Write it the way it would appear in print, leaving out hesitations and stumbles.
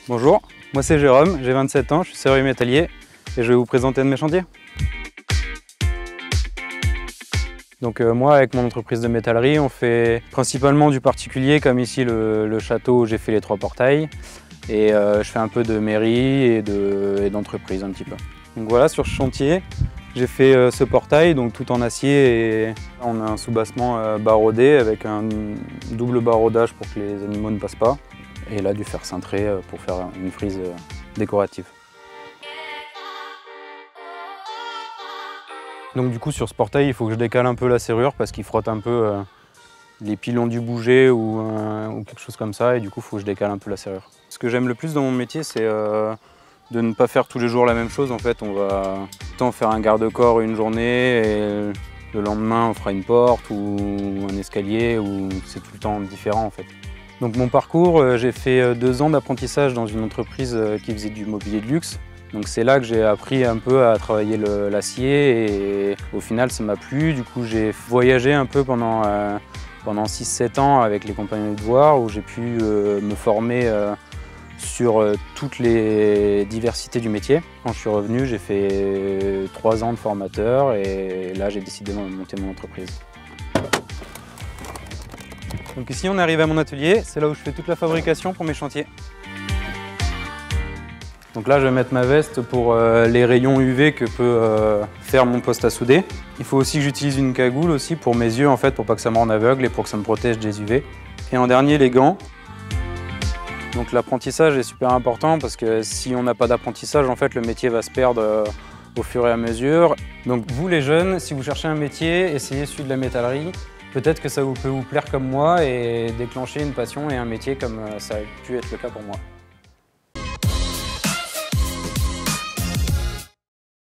Bonjour, moi c'est Jérôme, j'ai 27 ans, je suis serrurier métallier et je vais vous présenter un de mes chantiers. Donc moi avec mon entreprise de métallerie, on fait principalement du particulier comme ici le château où j'ai fait les 3 portails et je fais un peu de mairie et d'entreprise un petit peu. Donc voilà, sur ce chantier, j'ai fait ce portail donc tout en acier et on a un soubassement baraudé avec un double baraudage pour que les animaux ne passent pas. Et là du fer cintré pour faire une frise décorative. Donc du coup sur ce portail il faut que je décale un peu la serrure parce qu'il frotte un peu les pilons du bouger ou quelque chose comme ça et du coup il faut que je décale un peu la serrure. Ce que j'aime le plus dans mon métier c'est de ne pas faire tous les jours la même chose en fait. On va tout le temps faire un garde-corps une journée et le lendemain on fera une porte ou un escalier ou c'est tout le temps différent en fait. Donc mon parcours, j'ai fait 2 ans d'apprentissage dans une entreprise qui faisait du mobilier de luxe. Donc c'est là que j'ai appris un peu à travailler l'acier et au final ça m'a plu. Du coup j'ai voyagé un peu pendant 6-7 ans avec les compagnies de devoirs où j'ai pu me former sur toutes les diversités du métier. Quand je suis revenu, j'ai fait 3 ans de formateur et là j'ai décidé de monter mon entreprise. Donc ici on arrive à mon atelier, c'est là où je fais toute la fabrication pour mes chantiers. Donc là je vais mettre ma veste pour les rayons UV que peut faire mon poste à souder. Il faut aussi que j'utilise une cagoule aussi pour mes yeux en fait, pour pas que ça me rende aveugle et pour que ça me protège des UV. Et en dernier les gants. Donc l'apprentissage est super important parce que si on n'a pas d'apprentissage en fait le métier va se perdre au fur et à mesure. Donc vous les jeunes, si vous cherchez un métier, essayez celui de la métallerie. Peut-être que ça peut vous plaire comme moi et déclencher une passion et un métier comme ça a pu être le cas pour moi.